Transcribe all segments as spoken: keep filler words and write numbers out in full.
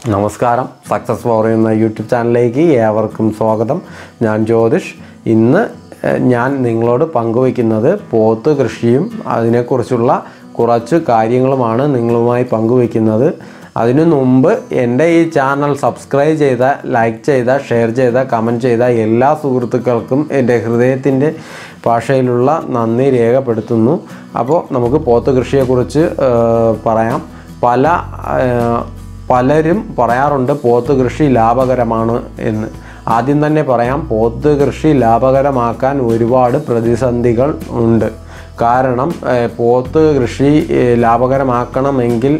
നമസ്കാരം. Success power എന്ന YouTube ചാനലിലേക്ക് ഏവർക്കും സ്വാഗതം. ഞാൻ ജ്യോതിഷ്. ഇന്ന് ഞാൻ നിങ്ങളോട് പങ്കുവയ്ക്കുന്നത് പോത്ത് കൃഷിയും അതിനെക്കുറിച്ചുള്ള കുറച്ച് കാര്യങ്ങളുമാണ് നിങ്ങളുമായി പങ്കുവയ്ക്കുന്നത്. അതിനു മുമ്പ് എൻ്റെ ഈ ചാനൽ സബ്സ്ക്രൈബ് ചെയ്ത, ലൈക്ക് ചെയ്ത, ഷെയർ ചെയ്ത, കമൻറ്റ് ചെയ്ത എല്ലാ സുഹൃത്തുക്കൾക്കും എൻ്റെ ഹൃദയത്തിൻ്റെ ഭാഷയിലുള്ള നന്ദി രേഖപ്പെടുത്തുന്നു. അപ്പോൾ നമുക്ക് പോത്ത് കൃഷിയെക്കുറിച്ച് പറയാം. പല പലരും പറയാറുണ്ട് പോത്ത് കൃഷി ലാഭകരമാണ് എന്ന്. ആദ്യം തന്നെ പറയാം, പോത്ത് കൃഷി ലാഭകരമാക്കാൻ ഒരുപാട് പ്രതിസന്ധികൾ ഉണ്ട്. കാരണം പോത്ത് കൃഷി ലാഭകരമാക്കണമെങ്കിൽ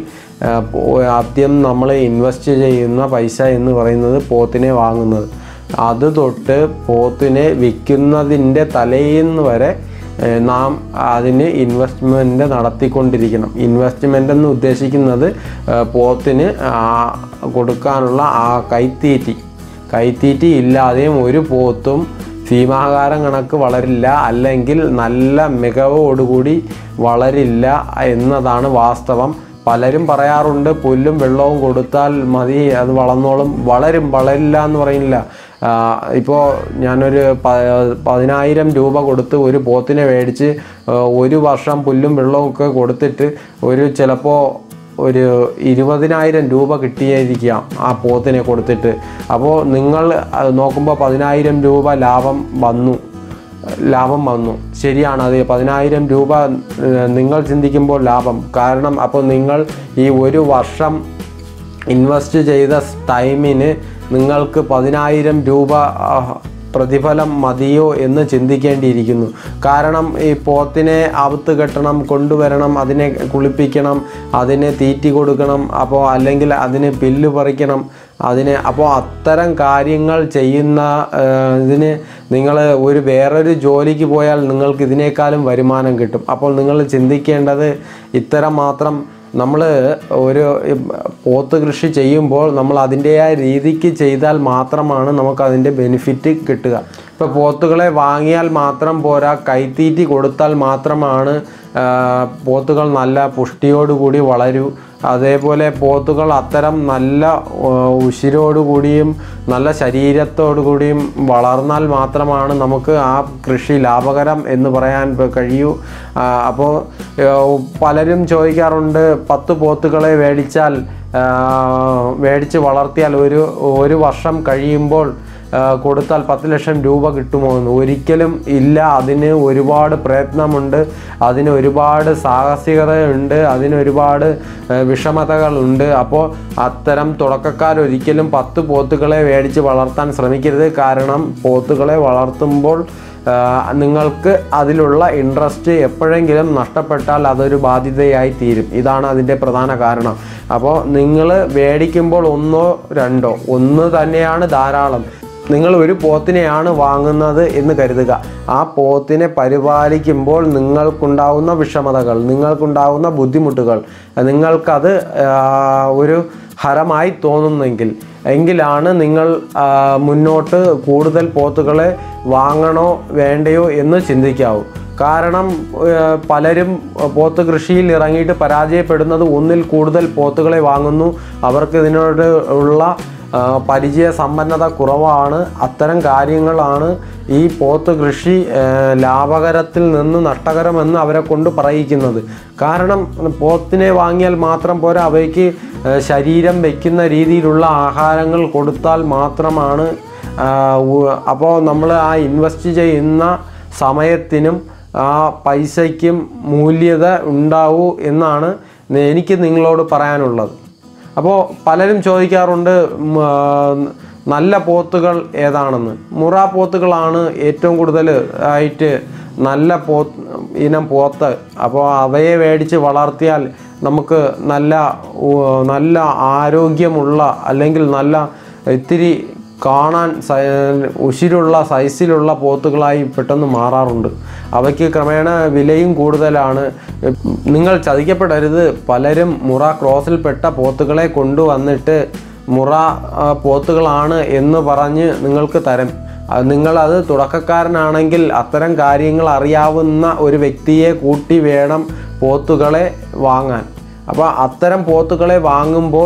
ആദ്യം നമ്മൾ ഇൻവെസ്റ്റ് ചെയ്യുന്ന പൈസ എന്ന് പറയുന്നത് പോത്തിനെ വാങ്ങുന്നത്, അത് തൊട്ട് പോത്തിനെ വിൽക്കുന്നതിൻ്റെ തലേന്ന് വരെ നാം അതിന് ഇൻവെസ്റ്റ്മെൻറ്റ് നടത്തിക്കൊണ്ടിരിക്കണം. ഇൻവെസ്റ്റ്മെൻ്റ് എന്ന് ഉദ്ദേശിക്കുന്നത് പോത്തിന് കൊടുക്കാനുള്ള ആ കൈത്തീറ്റി കൈത്തീറ്റി ഇല്ലാതെയും ഒരു പോത്തും ഭീമാകാരം കണക്ക് വളരില്ല, അല്ലെങ്കിൽ നല്ല മികവോടുകൂടി വളരില്ല എന്നതാണ് വാസ്തവം. പലരും പറയാറുണ്ട് പുല്ലും വെള്ളവും കൊടുത്താൽ മതി, അത് വളർന്നോളും. വളരും, വളരില്ല എന്ന് പറയുന്നില്ല. ഇപ്പോൾ ഞാനൊരു പതിനായിരം രൂപ കൊടുത്ത് ഒരു പോത്തിനെ മേടിച്ച് ഒരു വർഷം പുല്ലും വെള്ളവും ഒക്കെ കൊടുത്തിട്ട് ഒരു ചിലപ്പോൾ ഒരു ഇരുപതിനായിരം രൂപ കിട്ടിയിരിക്കാം ആ പോത്തിനെ കൊടുത്തിട്ട്. അപ്പോൾ നിങ്ങൾ നോക്കുമ്പോൾ പതിനായിരം രൂപ ലാഭം വന്നു ലാഭം വന്നു ശരിയാണ്. അത് പതിനായിരം രൂപ നിങ്ങൾ ചിന്തിക്കുമ്പോൾ ലാഭം. കാരണം അപ്പോൾ നിങ്ങൾ ഈ ഒരു വർഷം ഇൻവെസ്റ്റ് ചെയ്ത ടൈമിന് നിങ്ങൾക്ക് പതിനായിരം രൂപ പ്രതിഫലം മതിയോ എന്ന് ചിന്തിക്കേണ്ടിയിരിക്കുന്നു. കാരണം ഈ പോത്തിനെ അവുത്ത് കെട്ടണം, കൊണ്ടുവരണം, അതിനെ കുളിപ്പിക്കണം, അതിനെ തീറ്റി കൊടുക്കണം, അപ്പോൾ അല്ലെങ്കിൽ അതിന് പുല്ല് പറിക്കണം, അതിന് അപ്പോൾ അത്തരം കാര്യങ്ങൾ ചെയ്യുന്ന ഇതിന് നിങ്ങൾ ഒരു വേറൊരു ജോലിക്ക് പോയാൽ നിങ്ങൾക്ക് ഇതിനേക്കാളും വരുമാനം കിട്ടും. അപ്പോൾ നിങ്ങൾ ചിന്തിക്കേണ്ടത് ഇത്തരം മാത്രം നമ്മൾ ഒരു പോത്ത് കൃഷി ചെയ്യുമ്പോൾ നമ്മൾ അതിൻ്റെതായ രീതിക്ക് ചെയ്താൽ മാത്രമാണ് നമുക്കതിൻ്റെ ബെനിഫിറ്റ് കിട്ടുക. ഇപ്പോൾ പോത്തുകളെ വാങ്ങിയാൽ മാത്രം പോരാ, കൈത്തീറ്റി കൊടുത്താൽ മാത്രമാണ് പോത്തുകൾ നല്ല പുഷ്ടിയോടുകൂടി വളരൂ. അതേപോലെ പോത്തുകൾ അത്തരം നല്ല ഉശിരോടുകൂടിയും നല്ല ശരീരത്തോടു കൂടിയും വളർന്നാൽ മാത്രമാണ് നമുക്ക് ആ കൃഷി ലാഭകരം എന്ന് പറയാൻ കഴിയൂ. അപ്പോൾ പലരും ചോദിക്കാറുണ്ട്, പത്ത് പോത്തുകളെ മേടിച്ചാൽ മേടിച്ച് വളർത്തിയാൽ ഒരു ഒരു വർഷം കഴിയുമ്പോൾ കൊടുത്താൽ പത്ത് ലക്ഷം രൂപ കിട്ടുമോ എന്ന്. ഒരിക്കലും ഇല്ല. അതിന് ഒരുപാട് പ്രയത്നമുണ്ട്, അതിന് ഒരുപാട് സാഹസികതയുണ്ട്, അതിന് ഒരുപാട് വിഷമതകളുണ്ട്. അപ്പോൾ അത്തരം തുടക്കക്കാരൊരിക്കലും പത്ത് പോത്തുകളെ മേടിച്ച് വളർത്താൻ ശ്രമിക്കരുത്. കാരണം പോത്തുകളെ വളർത്തുമ്പോൾ നിങ്ങൾക്ക് അതിലുള്ള ഇൻട്രസ്റ്റ് എപ്പോഴെങ്കിലും നഷ്ടപ്പെട്ടാൽ അതൊരു ബാധ്യതയായി തീരും. ഇതാണ് അതിൻ്റെ പ്രധാന കാരണം. അപ്പോൾ നിങ്ങൾ മേടിക്കുമ്പോൾ ഒന്നോ രണ്ടോ ഒന്ന് തന്നെയാണ് ധാരാളം. നിങ്ങൾ ഒരു പോത്തിനെയാണ് വാങ്ങുന്നത് എന്ന് കരുതുക. ആ പോത്തിനെ പരിപാലിക്കുമ്പോൾ നിങ്ങൾക്കുണ്ടാവുന്ന വിഷമതകൾ, നിങ്ങൾക്കുണ്ടാവുന്ന ബുദ്ധിമുട്ടുകൾ നിങ്ങൾക്കത് ഒരു ഹരമായി തോന്നുന്നെങ്കിൽ എങ്കിലാണ് നിങ്ങൾ മുന്നോട്ട് കൂടുതൽ പോത്തുകളെ വാങ്ങണോ വേണ്ടയോ എന്ന് ചിന്തിക്കാവൂ. കാരണം പലരും പോത്ത് കൃഷിയിൽ ഇറങ്ങിയിട്ട് പരാജയപ്പെടുന്നത് ഒന്നിൽ കൂടുതൽ പോത്തുകളെ വാങ്ങുന്നു. അവർക്ക് ഇതിനോട് ഉള്ള പരിചയ സമ്പന്നത കുറവാണ്. അത്തരം കാര്യങ്ങളാണ് ഈ പോത്ത് കൃഷി ലാഭകരത്തിൽ നിന്ന് നഷ്ടകരമെന്ന് അവരെ കൊണ്ട് പറയിക്കുന്നത്. കാരണം പോത്തിനെ വാങ്ങിയാൽ മാത്രം പോരാ, അവയ്ക്ക് ശരീരം വയ്ക്കുന്ന രീതിയിലുള്ള ആഹാരങ്ങൾ കൊടുത്താൽ മാത്രമാണ്. അപ്പോൾ നമ്മൾ ആ ഇൻവെസ്റ്റ് ചെയ്യുന്ന സമയത്തിനും ആ പൈസയ്ക്കും മൂല്യത ഉണ്ടാവൂ എന്നാണ് എനിക്ക് നിങ്ങളോട് പറയാനുള്ളത്. അപ്പോൾ പലരും ചോദിക്കാറുണ്ട് നല്ല പോത്തുകൾ ഏതാണെന്ന്. മുറ പോത്തുകളാണ് ഏറ്റവും കൂടുതൽ ആയിട്ട് നല്ല പോ ഇനം പോത്ത്. അപ്പോൾ അവയെ മേടിച്ച് വളർത്തിയാൽ നമുക്ക് നല്ല നല്ല ആരോഗ്യമുള്ള, അല്ലെങ്കിൽ നല്ല ഇത്തിരി കാണാൻ ഉശിരുള്ള സൈസിലുള്ള പോത്തുകളായി പെട്ടെന്ന് മാറാറുണ്ട്. അവയ്ക്ക് ക്രമേണ വിലയും കൂടുതലാണ്. നിങ്ങൾ ചതിക്കപ്പെടരുത്. പലരും മുറ ക്രോസിൽപ്പെട്ട പോത്തുകളെ കൊണ്ടുവന്നിട്ട് മുറ പോത്തുകളാണ് എന്ന് പറഞ്ഞ് നിങ്ങൾക്ക് തരും. നിങ്ങളത് തുടക്കക്കാരനാണെങ്കിൽ അത്തരം കാര്യങ്ങൾ അറിയാവുന്ന ഒരു വ്യക്തിയെ കൂട്ടി വേണം പോത്തുകളെ വാങ്ങാൻ. അപ്പോൾ അത്തരം പോത്തുകളെ വാങ്ങുമ്പോൾ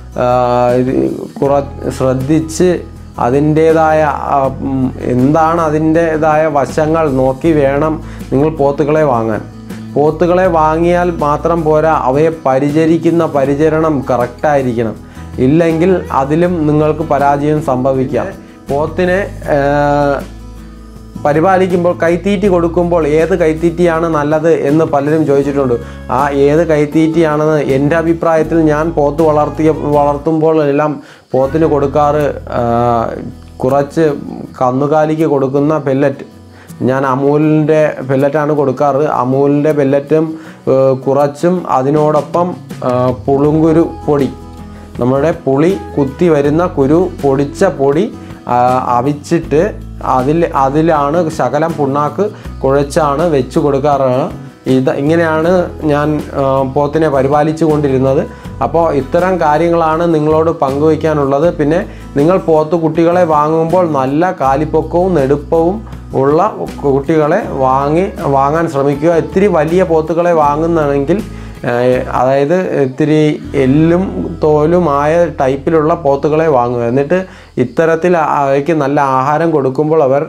കുറ ശ്രദ്ധിച്ച് അതിൻ്റേതായ എന്താണ് അതിൻ്റേതായ വശങ്ങൾ നോക്കി വേണം നിങ്ങൾ പോത്തുകളെ വാങ്ങാൻ. പോത്തുകളെ വാങ്ങിയാൽ മാത്രം പോരാ, അവയെ പരിചരിക്കുന്ന പരിചരണം കറക്റ്റായിരിക്കണം. ഇല്ലെങ്കിൽ അതിലും നിങ്ങൾക്ക് പരാജയം സംഭവിക്കാം. പോത്തിനെ പരിപാലിക്കുമ്പോൾ കൈത്തീറ്റി കൊടുക്കുമ്പോൾ ഏത് കൈത്തീറ്റിയാണ് നല്ലത് എന്ന് പലരും ചോദിച്ചിട്ടുണ്ട്. ആ ഏത് കൈത്തീറ്റിയാണെന്ന് എൻ്റെ അഭിപ്രായത്തിൽ ഞാൻ പോത്ത് വളർത്തിയ വളർത്തുമ്പോൾ എല്ലാം പോത്തിന് കൊടുക്കാറ് കുറച്ച് കന്നുകാലിക്ക് കൊടുക്കുന്ന പെല്ലറ്റ്. ഞാൻ അമൂലിൻ്റെ പെല്ലറ്റാണ് കൊടുക്കാറ്. അമൂലിൻ്റെ പെല്ലറ്റും കുറച്ചും അതിനോടൊപ്പം പുളുങ്കുരു പൊടി, നമ്മുടെ പുളി കുത്തി വരുന്ന കുരു പൊടിച്ച പൊടി അവിച്ചിട്ട് അതിൽ അതിലാണ് ശകലം പുണ്ണാക്ക് കുഴച്ചാണ് വെച്ച് കൊടുക്കാറ്. ഇത് ഇങ്ങനെയാണ് ഞാൻ പോത്തിനെ പരിപാലിച്ചു കൊണ്ടിരുന്നത്. അപ്പോൾ ഇത്തരം കാര്യങ്ങളാണ് നിങ്ങളോട് പങ്കുവയ്ക്കാനുള്ളത്. പിന്നെ നിങ്ങൾ പോത്ത് കുട്ടികളെ വാങ്ങുമ്പോൾ നല്ല കാലിപ്പൊക്കവും നെടുപ്പവും ഉള്ള കുട്ടികളെ വാങ്ങി വാങ്ങാൻ ശ്രമിക്കുക. ഇത്തിരി വലിയ പോത്തുകളെ വാങ്ങുന്നതാണെങ്കിൽ, അതായത് ഇത്തിരി എല്ലും തോലുമായ ടൈപ്പിലുള്ള പോത്തുകളെ വാങ്ങുക. എന്നിട്ട് ഇത്തരത്തിൽ അവയ്ക്ക് നല്ല ആഹാരം കൊടുക്കുമ്പോൾ അവർ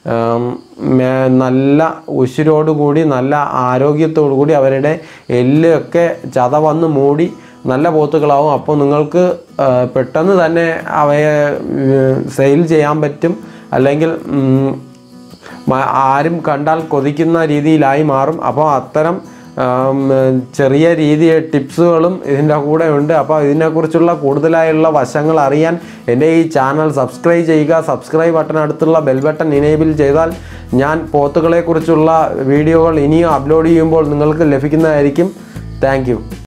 നല്ല ഉശിരോടുകൂടി നല്ല ആരോഗ്യത്തോടു കൂടി അവരുടെ എല്ലൊക്കെ ചത വന്ന് മൂടി നല്ല പോത്തുകളാവും. അപ്പോൾ നിങ്ങൾക്ക് പെട്ടെന്ന് തന്നെ അവയെ സെയിൽ ചെയ്യാൻ പറ്റും. അല്ലെങ്കിൽ ആരും കണ്ടാൽ കൊതിക്കുന്ന രീതിയിലായി മാറും. അപ്പോൾ അത്തരം ചെറിയ രീതിയിൽ ടിപ്സുകളും ഇതിൻ്റെ കൂടെ ഉണ്ട്. അപ്പോൾ ഇതിനെക്കുറിച്ചുള്ള കൂടുതലായുള്ള വശങ്ങൾ അറിയാൻ എൻ്റെ ഈ ചാനൽ സബ്സ്ക്രൈബ് ചെയ്യുക. സബ്സ്ക്രൈബ് ബട്ടൺ അടുത്തുള്ള ബെൽ ബട്ടൺ ഇനേബിൾ ചെയ്താൽ ഞാൻ പോത്തുകളെക്കുറിച്ചുള്ള വീഡിയോകൾ ഇനിയും അപ്ലോഡ് ചെയ്യുമ്പോൾ നിങ്ങൾക്ക് ലഭിക്കുന്നതായിരിക്കും. Thank U.